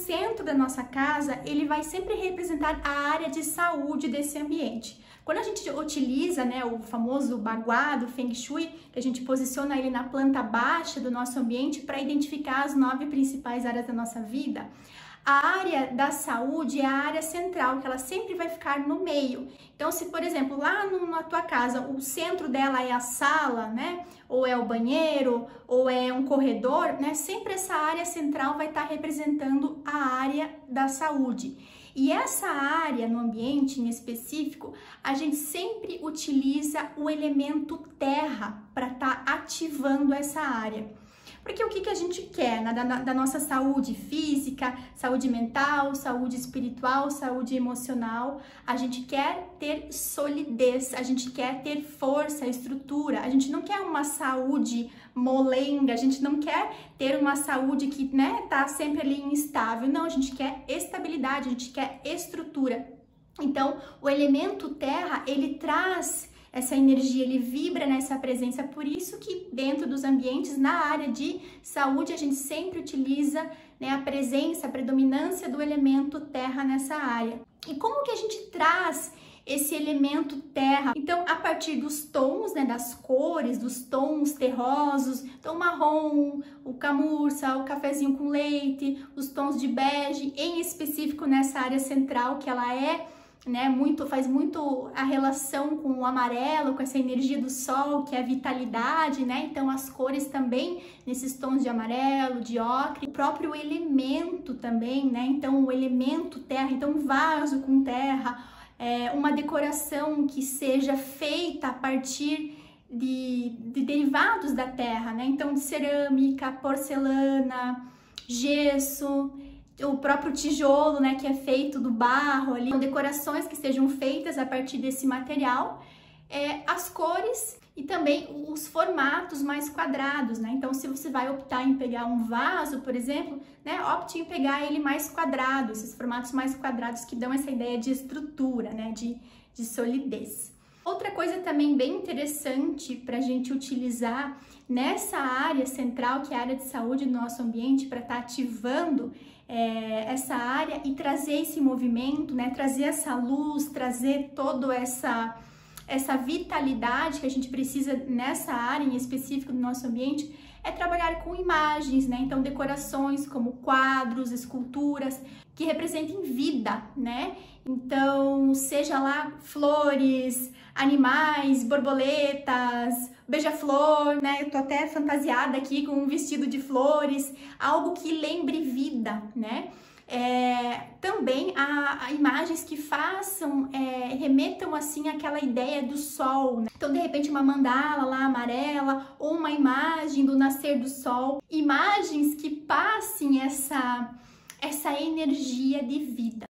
centro da nossa casa, ele vai sempre representar a área de saúde desse ambiente. Quando a gente utiliza, né, o famoso Bagua do Feng Shui, que a gente posiciona ele na planta baixa do nosso ambiente para identificar as 9 principais áreas da nossa vida, a área da saúde é a área central, que ela sempre vai ficar no meio. Então, se, por exemplo, lá na tua casa, o centro dela é a sala, né? Ou é o banheiro, ou é um corredor, né? Sempre essa área central vai estar representando a área da saúde. E essa área no ambiente em específico, a gente sempre utiliza o elemento terra para estar ativando essa área. Porque o que a gente quer, né, da nossa saúde física, saúde mental, saúde espiritual, saúde emocional? A gente quer ter solidez, a gente quer ter força, estrutura, a gente não quer uma saúde molenga, a gente não quer ter uma saúde que, né, tá sempre ali instável. Não, a gente quer estabilidade, a gente quer estrutura. Então, o elemento terra, ele traz essa energia, ele vibra nessa presença, por isso que dentro dos ambientes, na área de saúde, a gente sempre utiliza, né, a presença, a predominância do elemento terra nessa área. E como que a gente traz esse elemento terra? Então, a partir dos tons, né, das cores, dos tons terrosos, então marrom, o camurça, o cafezinho com leite, os tons de bege, em específico nessa área central, que ela é, né, faz muito a relação com o amarelo, com essa energia do sol, que é a vitalidade, né? Então as cores também nesses tons de amarelo, de ocre, o próprio elemento também, né? Então o elemento terra, então um vaso com terra, uma decoração que seja feita a partir de derivados da terra, né? Então de cerâmica, porcelana, gesso, o próprio tijolo, né, que é feito do barro ali, decorações que sejam feitas a partir desse material, as cores e também os formatos mais quadrados, né? Então, se você vai optar em pegar um vaso, por exemplo, né, opte em pegar ele mais quadrado, esses formatos mais quadrados que dão essa ideia de estrutura, né, de solidez. Outra coisa também bem interessante para a gente utilizar nessa área central, que é a área de saúde do nosso ambiente, para estar ativando essa área e trazer esse movimento, né? Trazer essa luz, trazer toda essa vitalidade que a gente precisa nessa área em específico do nosso ambiente, é trabalhar com imagens, né? Então, decorações como quadros, esculturas, que representem vida, né? Então, seja lá flores, animais, borboletas, beija-flor, né? Eu tô até fantasiada aqui com um vestido de flores, algo que lembre vida, né? Também a imagens que façam, remetam assim àquela ideia do sol, né? Então, de repente, uma mandala lá amarela ou uma imagem do nascer do sol, imagens que passem essa energia de vida.